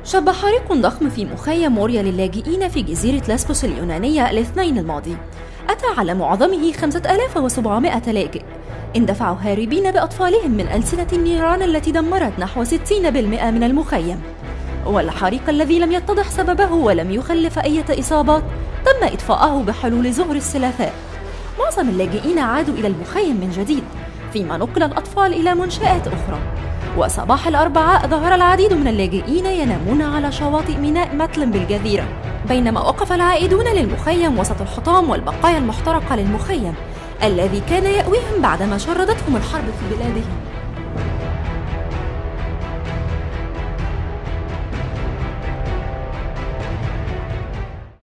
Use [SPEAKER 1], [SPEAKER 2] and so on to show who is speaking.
[SPEAKER 1] شب حريق ضخم في مخيم موريا للاجئين في جزيرة ليسبوس اليونانية الاثنين الماضي. أتى على معظمه 5700 لاجئ اندفعوا هاربين بأطفالهم من ألسنة النيران التي دمرت نحو 60% من المخيم. والحريق الذي لم يتضح سببه ولم يخلف أي إصابات تم إطفاءه بحلول زهر الثلاثاء. معظم اللاجئين عادوا إلى المخيم من جديد، فيما نقل الأطفال إلى منشآت أخرى. وصباح الأربعاء ظهر العديد من اللاجئين ينامون على شواطئ ميناء ماتلن بالجزيرة، بينما وقف العائدون للمخيم وسط الحطام والبقايا المحترقة للمخيم الذي كان يأويهم بعدما شردتهم الحرب في بلادهم.